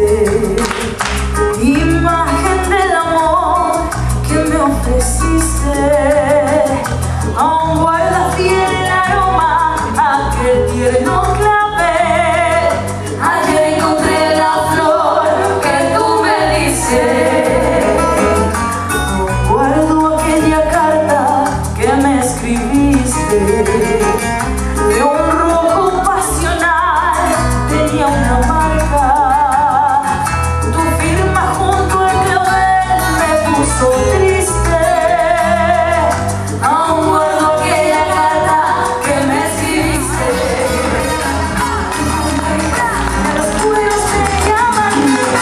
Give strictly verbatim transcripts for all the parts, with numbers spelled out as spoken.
Imagen del amor que me ofreciste, aún guarda fiel el aroma aquel tierno clavel. Ayer encontré la flor que tú me diste, guardo aquella carta que me escribiste. De un rojo pasional tenía una marca. Triste, aún guardo aquella carta que me escribiste. Los cueros me llaman,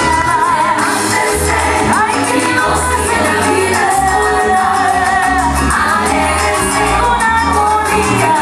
ay, que no sé si la vida es pura, aléjense una agonía.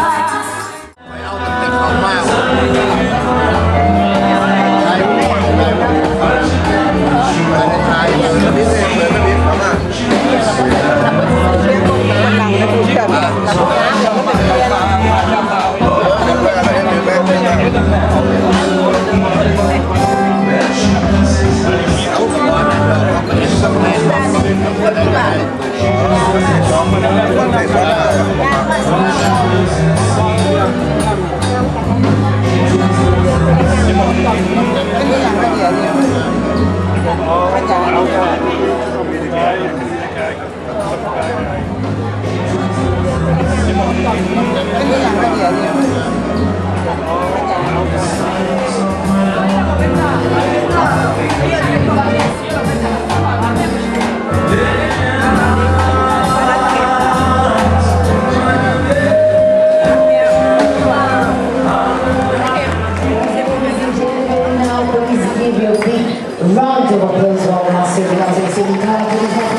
Round of applause for our master because it's in the car.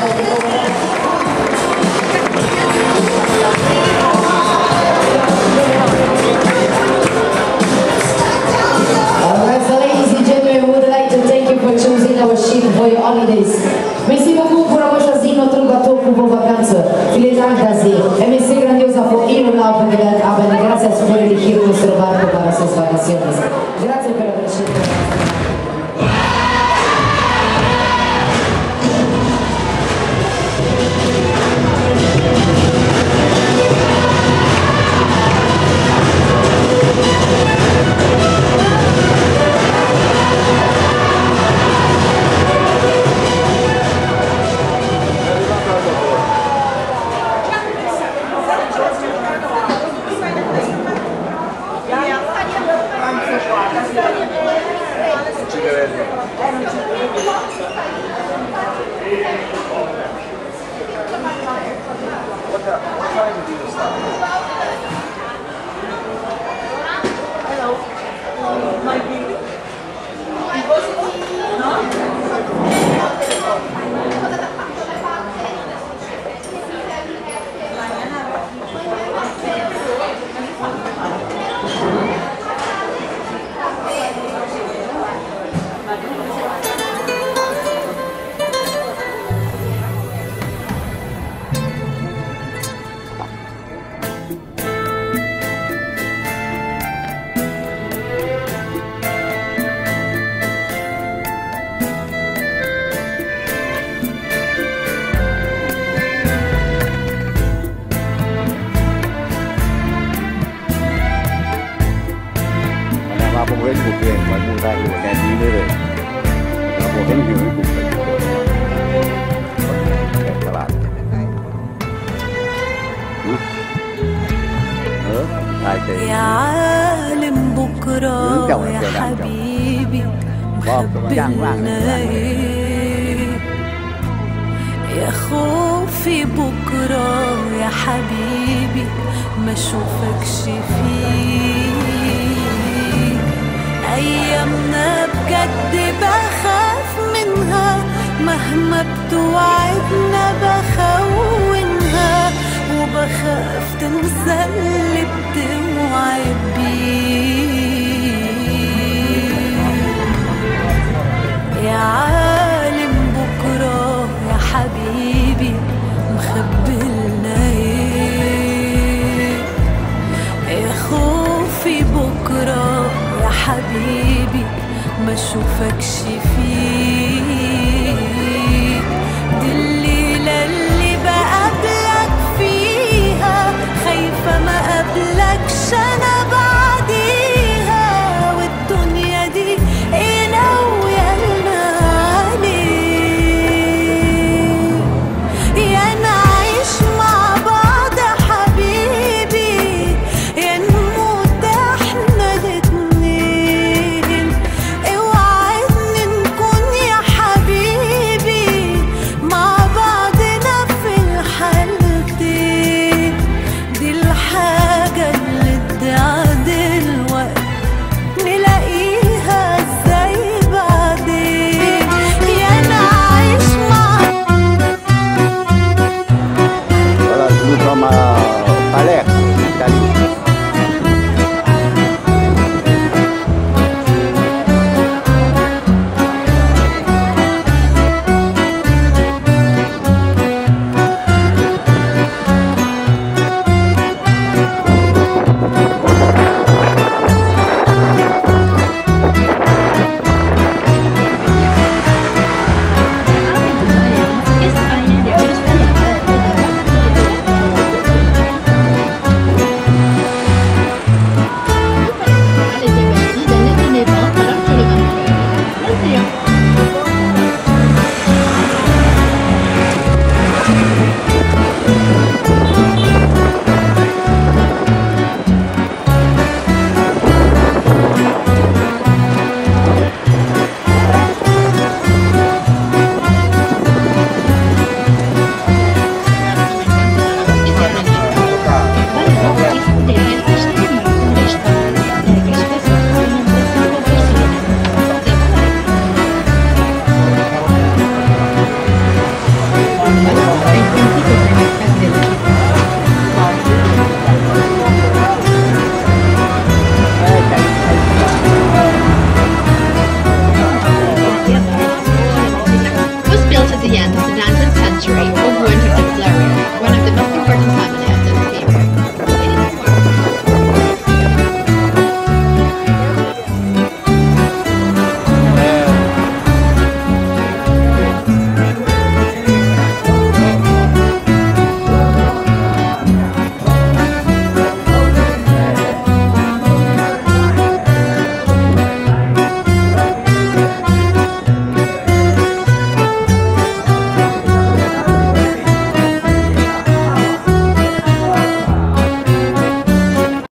Alright, so ladies and gentlemen, we would like to thank you for choosing our ship for your holidays. Merci beaucoup pour avoir choisi notre bateau pour vos vacances. Vielen Dank, dass Sie M S C Grandiosa vor Ihrem Urlaub gewählt haben. Gracias por elegir nuestro barco para sus vacaciones. Gracias por haber sido. Không đến một tiền mà mua ra của đèn đi nữa rồi, nó có đến nhiều cái cục này của đèn các bạn, nữa hai tiền, chồng là tiền đàn chồng, con đang vàng يا خوفي بكرة يا حبيبي ما اشوفكش فيه ايامنا بجد بخاف منها مهما بتوعدنا بخونها وبخاف تنسى اللي بتوعد بيه يا عالم بكرة يا حبيبي مخبلنا ايه يا خوفي بكرة يا حبيبي ما اشوفكش فيه